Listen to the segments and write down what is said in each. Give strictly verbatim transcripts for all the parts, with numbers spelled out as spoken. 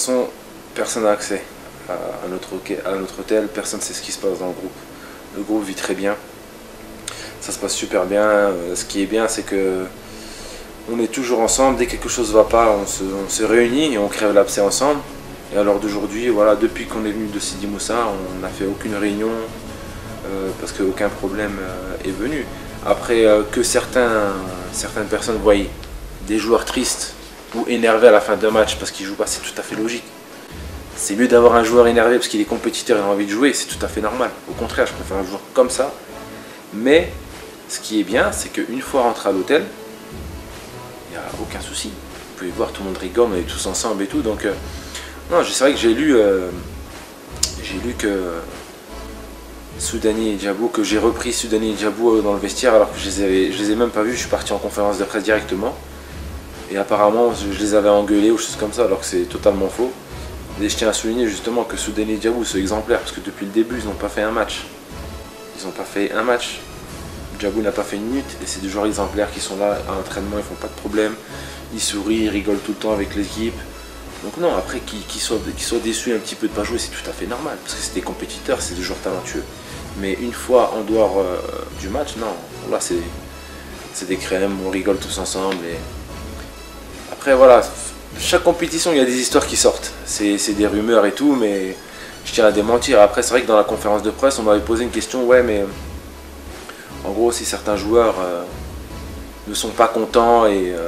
façon, personne n'a accès à, à, notre, à notre hôtel, personne ne sait ce qui se passe dans le groupe. Le groupe vit très bien, ça se passe super bien. Ce qui est bien, c'est que on est toujours ensemble. Dès que quelque chose ne va pas, on se, on se réunit et on crève l'abcès ensemble. Et à l'heure d'aujourd'hui, voilà, depuis qu'on est venu de Sidi Moussa, on n'a fait aucune réunion euh, parce qu'aucun problème euh, est venu. Après euh, que certains, certaines personnes voient des joueurs tristes ou énervés à la fin d'un match parce qu'ils ne jouent pas, c'est tout à fait logique. C'est mieux d'avoir un joueur énervé parce qu'il est compétiteur et a envie de jouer, c'est tout à fait normal. Au contraire, je préfère un joueur comme ça. Mais ce qui est bien, c'est qu'une fois rentré à l'hôtel, il n'y a aucun souci. Vous pouvez voir, tout le monde rigole, on est tous ensemble et tout. Donc, euh, non, c'est vrai que j'ai lu, euh, j'ai lu que Soudani et Djabou, que j'ai repris Soudani et Djabou dans le vestiaire alors que je les avais, je les ai même pas vus. Je suis parti en conférence de presse directement. Et apparemment, je les avais engueulés ou choses comme ça, alors que c'est totalement faux. Et je tiens à souligner justement que Soudani et Djabou sont exemplaires parce que depuis le début, ils n'ont pas fait un match. Ils n'ont pas fait un match. Djabou n'a pas fait une minute et c'est des joueurs exemplaires qui sont là à l'entraînement, ils font pas de problème. Ils sourient, ils rigolent tout le temps avec l'équipe. Donc non, après qu'ils qu'ils soient, qu'ils soient déçus un petit peu de ne pas jouer, c'est tout à fait normal. Parce que c'est des compétiteurs, c'est des joueurs talentueux. Mais une fois en dehors euh, du match, non. Là, c'est des crèmes, on rigole tous ensemble. Et... Après, voilà, chaque compétition, il y a des histoires qui sortent. C'est des rumeurs et tout, mais je tiens à démentir. Après, c'est vrai que dans la conférence de presse, on m'avait posé une question, ouais, mais en gros, si certains joueurs euh, ne sont pas contents, et euh,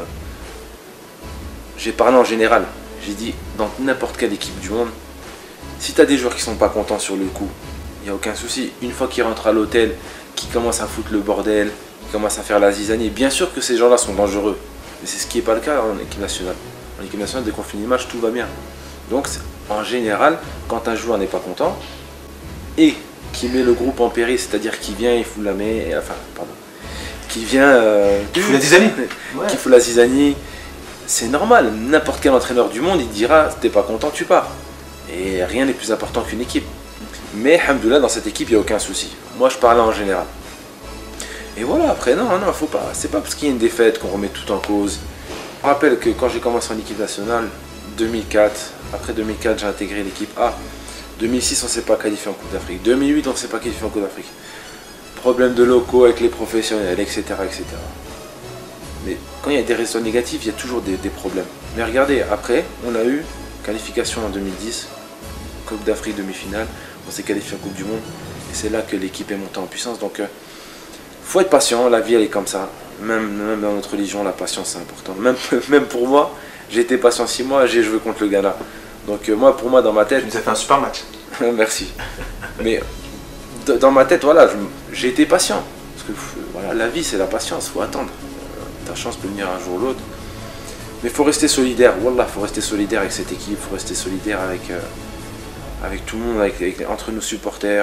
j'ai parlé en général, j'ai dit, dans n'importe quelle équipe du monde, si tu as des joueurs qui sont pas contents sur le coup, il n'y a aucun souci. Une fois qu'ils rentrent à l'hôtel, qu'ils commencent à foutre le bordel, qu'ils commencent à faire la zizanie, bien sûr que ces gens-là sont dangereux. Mais c'est ce qui n'est pas le cas en équipe nationale. En équipe nationale, dès qu'on finit le match, tout va bien. Donc, en général, quand un joueur n'est pas content, et qui met le groupe en péril, c'est-à-dire qui vient, il fout la main, et, enfin, pardon, qui vient... Euh, qui fout la zizanie ouais. Qui fout la zizanie, c'est normal. N'importe quel entraîneur du monde, il dira, t'es pas content, tu pars. Et rien n'est plus important qu'une équipe. Mais, alhamdoulilah, dans cette équipe, il n'y a aucun souci. Moi, je parlais en général. Et voilà, après, non, non, faut pas. C'est pas parce qu'il y a une défaite qu'on remet tout en cause. Je me rappelle que quand j'ai commencé en équipe nationale, deux mille quatre, après deux mille quatre, j'ai intégré l'équipe A. deux mille six, on ne s'est pas qualifié en Coupe d'Afrique. deux mille huit, on ne s'est pas qualifié en Coupe d'Afrique. Problème de locaux avec les professionnels, et cetera, et cetera. Mais quand il y a des résultats négatifs, il y a toujours des, des problèmes. Mais regardez, après, on a eu qualification en deux mille dix, Coupe d'Afrique demi-finale, on s'est qualifié en Coupe du Monde. Et c'est là que l'équipe est montée en puissance. Donc, euh, faut être patient, la vie elle est comme ça. Même, même dans notre religion, la patience c'est important. Même, même pour moi, j'ai été patient six mois, j'ai joué contre le Ghana. Donc euh, moi, pour moi, dans ma tête... Tu nous as fait un super match. Merci. Mais dans ma tête, voilà, j'ai été patient. Parce que voilà, la vie c'est la patience, il faut attendre. Euh, ta chance peut venir un jour ou l'autre. Mais il faut rester solidaire, wallah, il faut rester solidaire avec cette équipe, il faut rester solidaire avec, euh, avec tout le monde, avec, avec, entre nos supporters.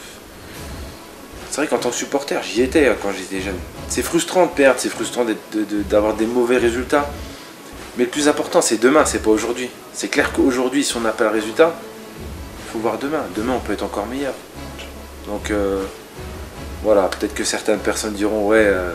C'est vrai qu'en tant que supporter, j'y étais quand j'étais jeune. C'est frustrant de perdre, c'est frustrant d'avoir de, de, des mauvais résultats. Mais le plus important, c'est demain, c'est pas aujourd'hui. C'est clair qu'aujourd'hui, si on n'a pas le résultat, il faut voir demain. Demain, on peut être encore meilleur. Donc, euh, voilà, peut-être que certaines personnes diront, ouais, euh,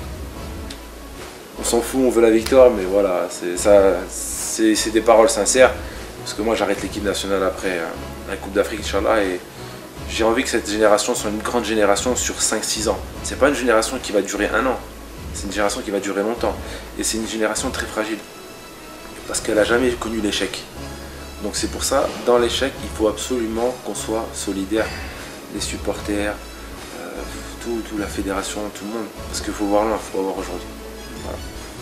on s'en fout, on veut la victoire, mais voilà, c'est des paroles sincères. Parce que moi, j'arrête l'équipe nationale après euh, la Coupe d'Afrique, Inch'Allah, et j'ai envie que cette génération soit une grande génération sur cinq six ans. C'est pas une génération qui va durer un an, c'est une génération qui va durer longtemps. Et c'est une génération très fragile, parce qu'elle n'a jamais connu l'échec. Donc c'est pour ça, dans l'échec, il faut absolument qu'on soit solidaire, les supporters, euh, tout, tout, la fédération, tout le monde. Parce qu'il faut voir loin, il faut voir aujourd'hui. Voilà.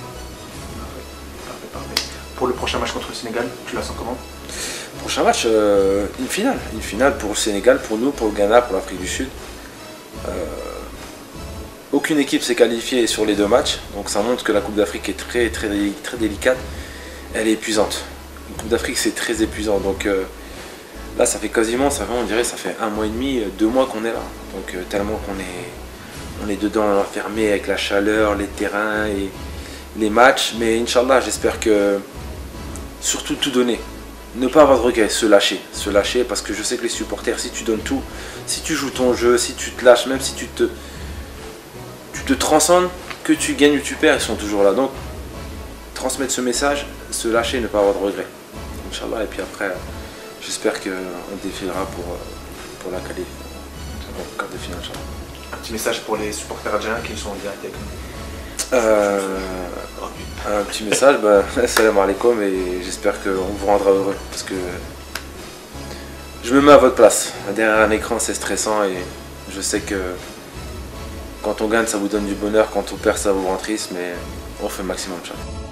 Parfait, parfait. Pour le prochain match contre le Sénégal, tu la sens comment ? Prochain match, euh, une finale. Une finale pour le Sénégal, pour nous, pour le Ghana, pour l'Afrique du Sud. Euh, aucune équipe s'est qualifiée sur les deux matchs. Donc ça montre que la Coupe d'Afrique est très, très, très délicate. Elle est épuisante. Une Coupe d'Afrique, c'est très épuisant. Donc euh, là, ça fait quasiment, ça fait, on dirait, ça fait un mois et demi, deux mois qu'on est là. Donc euh, tellement qu'on est, on est dedans, enfermé avec la chaleur, les terrains et les matchs. Mais Inch'Allah, j'espère que surtout tout donner. Ne pas avoir de regret, se lâcher, se lâcher parce que je sais que les supporters, si tu donnes tout, si tu joues ton jeu, si tu te lâches, même si tu te, tu te transcendes, que tu gagnes ou tu perds, ils sont toujours là. Donc, transmettre ce message, se lâcher, ne pas avoir de regret. Inch'Allah. Et puis après, j'espère qu'on défilera pour, pour la qualif, pour le quart de finale, Inch'Allah. Un petit message pour les supporters algériens qui sont en direct avec nous. Euh, un petit message, bah, salam alaikum, et j'espère qu'on vous rendra heureux parce que je me mets à votre place. Derrière un écran, c'est stressant et je sais que quand on gagne, ça vous donne du bonheur, quand on perd, ça vous rend triste, mais on fait le maximum, Inch'Allah.